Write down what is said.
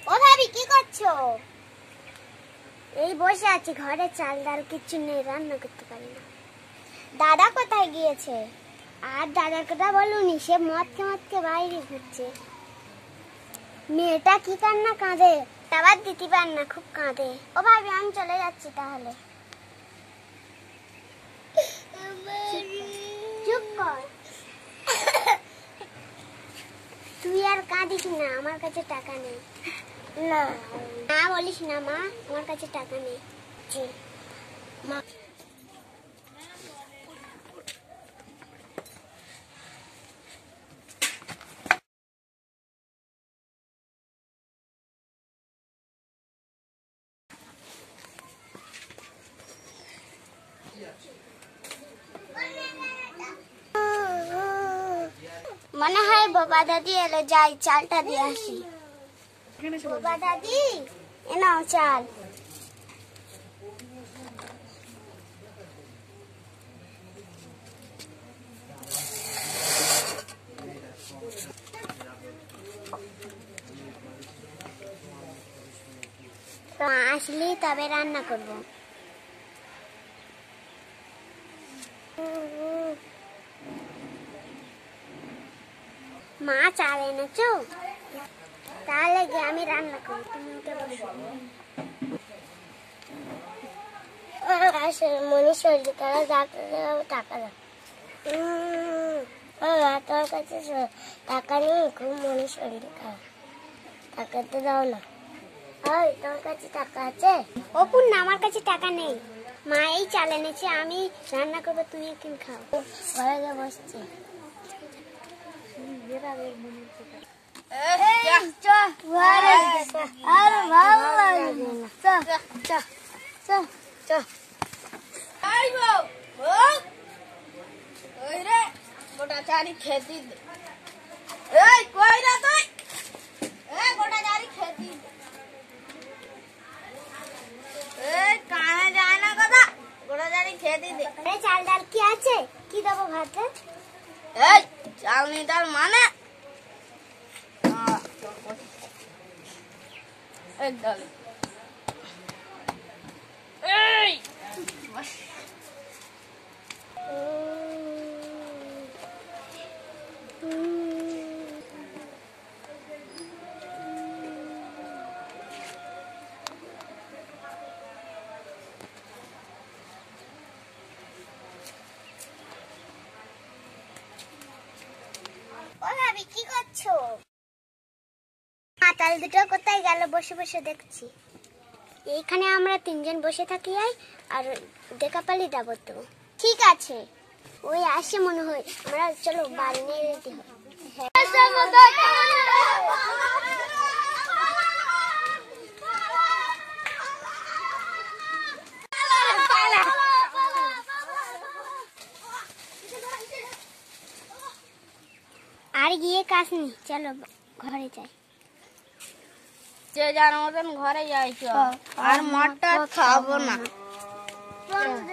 ও ভাবি কি করছো? এই বসে আছি, ঘরে চাল ডাল কিছু নেই, রান্না করতে পারি না। দাদা কোথায় গিয়েছে? আর দাদার কথা বলুনি, সে মদকে বাইরে ঘুরছে। মেয়েটা কি কান্না কাঁদে, আবার দিতে পার না, খুব কাঁদে। ও ভাবি আমি চলে যাচ্ছি তাহলে। চুপ কর, তুই আর কাঁদিস না, আমার কাছে টাকা নেই। না না বলিস না মা, আমার কাছে টাকা নেই। মা মনে হয় বাবা দাদি এলো, যাই চালটা দিয়ে আসি। বাবা দাদি এ নাও চাল। আসলি তবে রান্না করবো। মা চাল এনেছো? তাহলে গিয়ে আমি রান্না করি, তুমি উঠে বসো। মনে শরীর খারাপ, ডাক্তার টাকা দাও। তোর কাছে টাকা নেই, খুব মনে শরীর খারাপ, টাকা তো দাও না। তোর কাছে টাকা আছে? অপুর না, আমার কাছে টাকা নেই। মা এই চাল এনেছে, আমি রান্না করবো, তুমি একদিন খাও। ঘরে গিয়ে বসছি। खेती চাল ডাল কি আছে, কি দেবো ভাতে? চাল নি ডাল মানে ডাল। কি করছো? মাতাল দুটো কোথায় গেল? বসে বসে দেখছি। এইখানে আমরা তিনজন বসে থাকি, আর দেখা পালি যাবো তো। ঠিক আছে, ওই আসে মনে হয়, আমরা চলো বাড়ি নিয়ে রেডি হই। আর গিয়ে কাজ নেই, চলো ঘরে যাই। যে যার মতন ঘরে যাই, আর মদটা খাবো না।